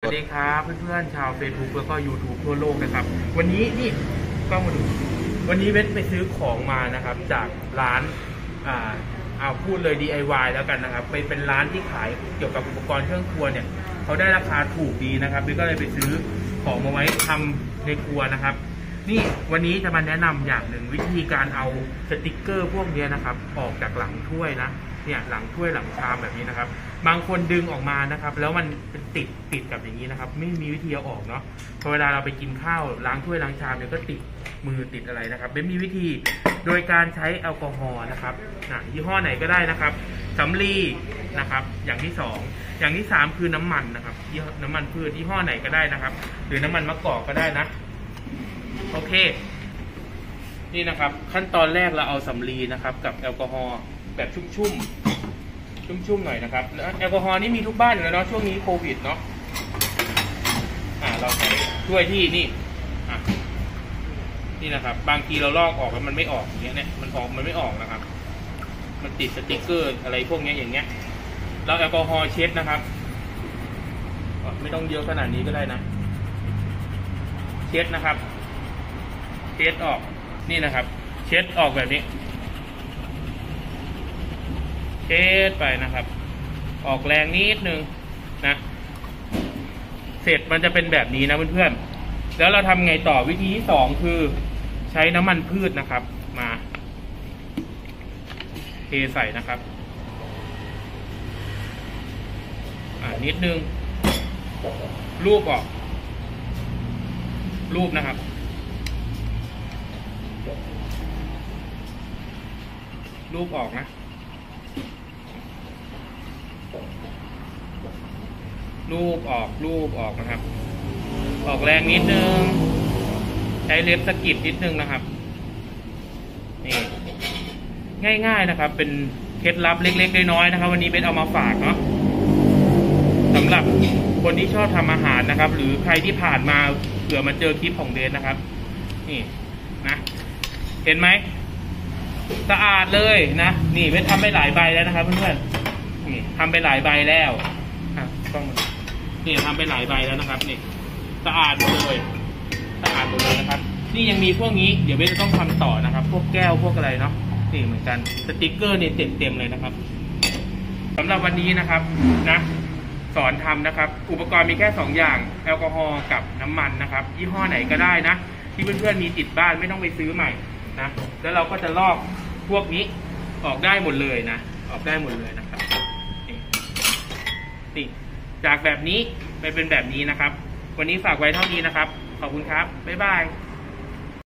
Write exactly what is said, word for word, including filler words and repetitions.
สวัสดีครับเพื่อนๆชาว Facebook แล้วก็ YouTube ทั่วโลกนะครับวันนี้นี่กล้องมาดูวันนี้เวทไปซื้อของมานะครับจากร้านอ่าเอาพูดเลย ดี ไอ วาย แล้วกันนะครับไปเป็นร้านที่ขายเกี่ยวกับอุปกรณ์เครื่องครัวเนี่ยเขาได้ราคาถูกดีนะครับเวทก็เลยไปซื้อของมาไว้ทำในครัวนะครับนี่วันนี้จะมาแนะนำอย่างหนึ่งวิธีการเอาสติกเกอร์พวกนี้นะครับออกจากหลังถ้วยนะเนี่ยหลังถ้วยหลังชามแบบนี้นะครับบางคนดึงออกมานะครับแล้วมันเป็นติดติดกับอย่างนี้นะครับไม่มีวิธีเอาออกเนาะพอเวลาเราไปกินข้าวล้างถ้วยล้างชามเนี่ยก็ติดมือติดอะไรนะครับเป็นมีวิธีโดยการใช้แอลกอฮอล์นะครับนะยี่ห้อไหนก็ได้นะครับสำลีนะครับอย่างที่สองอย่างที่สามคือน้ำมันนะครับยี่ห้อน้ำมันพืชยี่ห้อไหนก็ได้นะครับหรือน้ำมันมะกอกก็ได้นะโอเคนี่นะครับขั้นตอนแรกเราเอาสำลีนะครับกับแอลกอฮอล์แบบชุ่มๆชุ่มๆหน่อยนะครับแล้วแอลกอฮอล์นี่มีทุกบ้านอยู่แล้วเนาะช่วงนี้โควิดเนาะอ่าเราใช้ถ้วยที่นี่อ่ะนี่นะครับบางทีเราลอกออกแล้วมันไม่ออกอย่างเงี้ยเนี่ยมันออกมันไม่ออกนะครับมันติดสติ๊กเกอร์อะไรพวกนี้อย่างเงี้ยเราแอลกอฮอล์เช็ดนะครับไม่ต้องเยอะขนาดนี้ก็ได้นะเช็ดนะครับเช็ดออกนี่นะครับเช็ดออกแบบนี้เช็ดไปนะครับออกแรงนิดนึงนะเสร็จมันจะเป็นแบบนี้นะเพื่อนๆแล้วเราทำไงต่อวิธีที่สองคือใช้น้ำมันพืชนะครับมาเทใส่นะครับอ่านิดนึงรูปออกรูปนะครับรูปออกนะรูปออกรูปออกนะครับออกแรงนิดนึงใช้เล็บสะกิดนิดนึงนะครับนี่ง่ายๆนะครับเป็นเคล็ดลับเล็กๆน้อยๆนะครับวันนี้เบสเอามาฝากเนาะสำหรับคนที่ชอบทำอาหารนะครับหรือใครที่ผ่านมาเผื่อมาเจอคลิปของเบสนะครับนี่นะเห็นไหมสะอาดเลยนะนี่เบสทำไปหลายใบแล้วนะครับเพื่อนๆนี่ทำไปหลายใบแล้วอ่ะต้องนี่ทำไปหลายใบแล้วนะครับนี่สะอาดหมดเลยสะอาดหมดเลยนะครับนี่ยังมีพวกนี้เดี๋ยวเบสจะต้องทำต่อนะครับพวกแก้วพวกอะไรเนาะนี่เหมือนกันสติ๊กเกอร์นี่เต็มเต็มเลยนะครับสำหรับวันนี้นะครับนะสอนทำนะครับอุปกรณ์มีแค่สองอย่างแอลกอฮอล์กับน้ำมันนะครับยี่ห้อไหนก็ได้นะที่เพื่อนๆมีติดบ้านไม่ต้องไปซื้อใหม่นะแล้วเราก็จะลอกพวกนี้ออกได้หมดเลยนะออกได้หมดเลยนะครับนี่จากแบบนี้ไปเป็นแบบนี้นะครับวันนี้ฝากไว้เท่านี้นะครับขอบคุณครับบ๊ายบาย